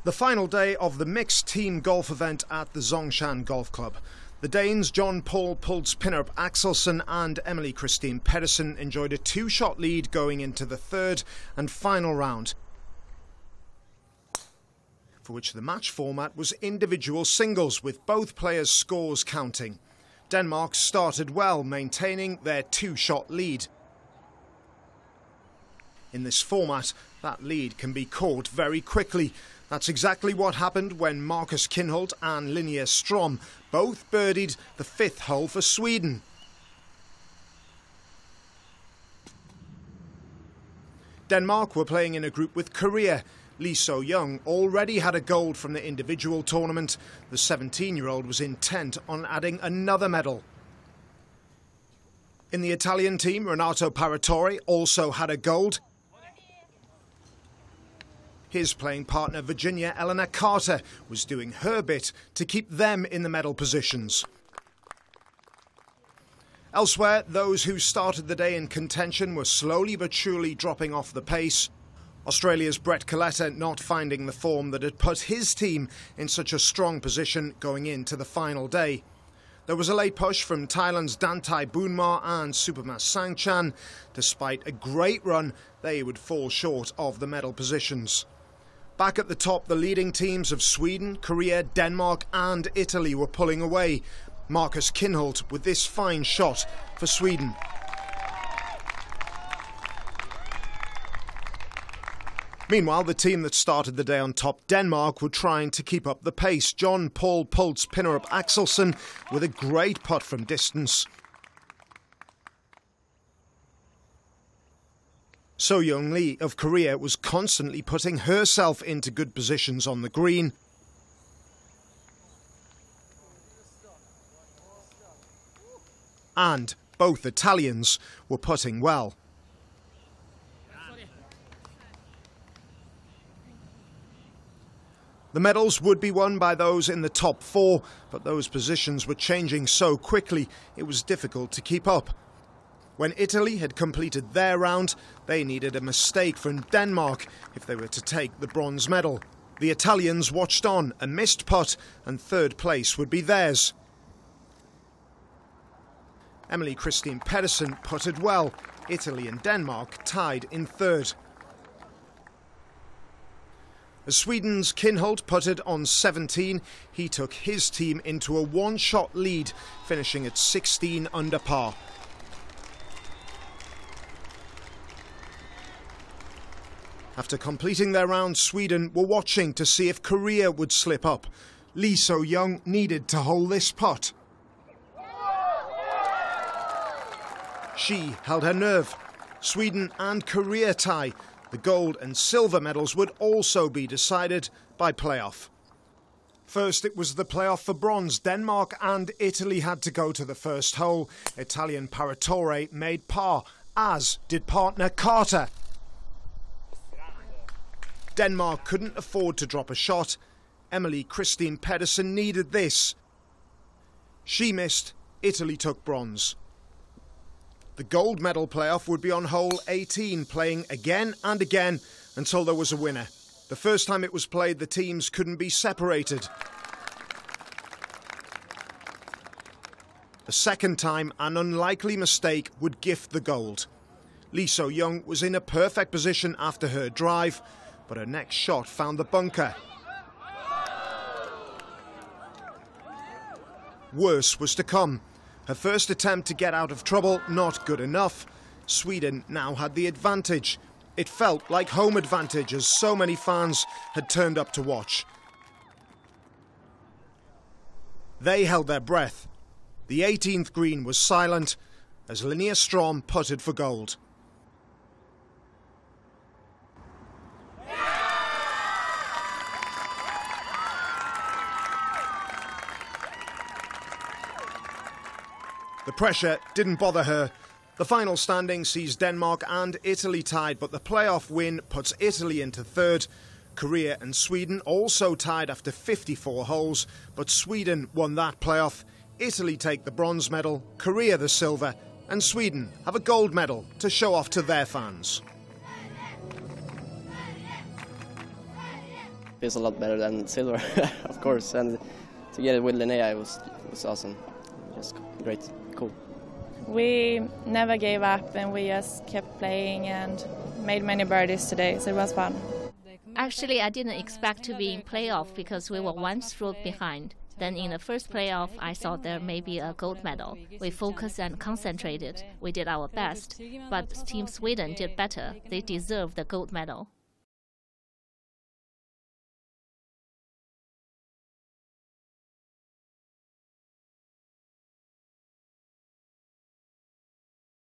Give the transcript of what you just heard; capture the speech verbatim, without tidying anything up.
The final day of the mixed team golf event at the Zhongshan Golf Club. The Danes John Paul Pultz Pinnerup Axelsen and Emily Christine Pedersen enjoyed a two-shot lead going into the third and final round, for which the match format was individual singles with both players' scores counting. Denmark started well, maintaining their two-shot lead. In this format, that lead can be caught very quickly. That's exactly what happened when Marcus Kinhult and Linnea Strom both birdied the fifth hole for Sweden. Denmark were playing in a group with Korea. Lee So-young already had a gold from the individual tournament. The seventeen-year-old was intent on adding another medal. In the Italian team, Renato Paratore also had a gold. His playing partner, Virginia Eleanor Carter, was doing her bit to keep them in the medal positions. Elsewhere, those who started the day in contention were slowly but surely dropping off the pace. Australia's Brett Coletta not finding the form that had put his team in such a strong position going into the final day. There was a late push from Thailand's Dantai Boonmar and Supamas Sangchan. Despite a great run, they would fall short of the medal positions. Back at the top, the leading teams of Sweden, Korea, Denmark and Italy were pulling away. Marcus Kinhult with this fine shot for Sweden. Meanwhile, the team that started the day on top, Denmark, were trying to keep up the pace. John Paul Pultz Pinnerup Axelsen with a great putt from distance. So-young Lee of Korea was constantly putting herself into good positions on the green. And both Italians were putting well. The medals would be won by those in the top four, but those positions were changing so quickly it was difficult to keep up. When Italy had completed their round, they needed a mistake from Denmark if they were to take the bronze medal. The Italians watched on, a missed putt, and third place would be theirs. Emily Christine Pedersen putted well. Italy and Denmark tied in third. As Sweden's Kinhult putted on seventeen, he took his team into a one-shot lead, finishing at sixteen under par. After completing their round, Sweden were watching to see if Korea would slip up. Lee So-young needed to hold this putt. She held her nerve. Sweden and Korea tie. The gold and silver medals would also be decided by playoff. First, it was the playoff for bronze. Denmark and Italy had to go to the first hole. Italian Paratore made par, as did partner Carter. Denmark couldn't afford to drop a shot. Emily Christine Pedersen needed this. She missed. Italy took bronze. The gold medal playoff would be on hole eighteen, playing again and again until there was a winner. The first time it was played, the teams couldn't be separated. The second time, an unlikely mistake would gift the gold. Lee So-young was in a perfect position after her drive, but her next shot found the bunker. Worse was to come. Her first attempt to get out of trouble, not good enough. Sweden now had the advantage. It felt like home advantage as so many fans had turned up to watch. They held their breath. The eighteenth green was silent as Linnea Strom putted for gold. The pressure didn't bother her. The final standing sees Denmark and Italy tied, but the playoff win puts Italy into third. Korea and Sweden also tied after fifty-four holes, but Sweden won that playoff. Italy take the bronze medal, Korea the silver, and Sweden have a gold medal to show off to their fans. feels a lot better than silver, of course. And to get it with Linnea, it was it was awesome, just great, cool. We never gave up, and we just kept playing and made many birdies today, so it was fun. Actually, I didn't expect to be in playoff because we were one stroke behind. Then in the first playoff, I thought there may be a gold medal. We focused and concentrated. We did our best, but Team Sweden did better. They deserve the gold medal.